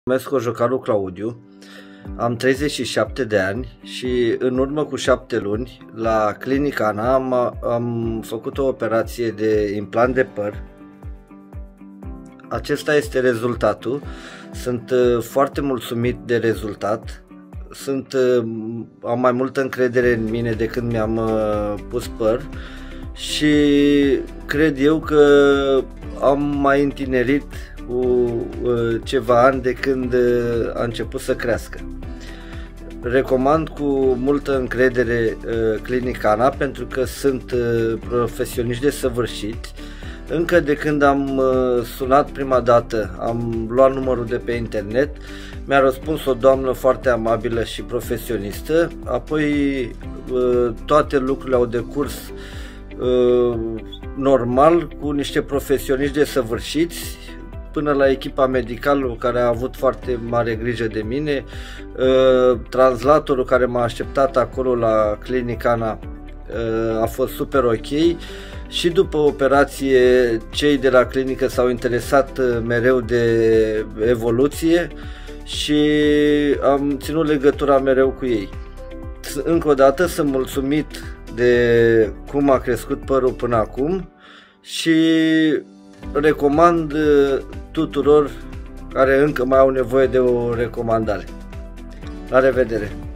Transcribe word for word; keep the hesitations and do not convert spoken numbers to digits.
Numesc Cojocaru Claudiu, am treizeci și șapte de ani și în urmă cu șapte luni la Clinica Ana am, am făcut o operație de implant de păr. Acesta este rezultatul. Sunt foarte mulțumit de rezultat. Sunt, am mai multă încredere în mine de când mi-am pus păr și cred eu că am mai întinerit cu ceva ani de când a început să crească. Recomand cu multă încredere Clinica Ana pentru că sunt profesioniști desăvârșiți. Încă de când am sunat prima dată, am luat numărul de pe internet, mi-a răspuns o doamnă foarte amabilă și profesionistă, apoi toate lucrurile au decurs normal cu niște profesioniști desăvârșiți, până la echipa medicală care a avut foarte mare grijă de mine, translatorul care m-a așteptat acolo la Clinica Ana a fost super ok. Și după operație, cei de la clinică s-au interesat mereu de evoluție și am ținut legătura mereu cu ei. Încă o dată sunt mulțumit de cum a crescut părul până acum și recomand tuturor care încă mai au nevoie de o recomandare. La revedere!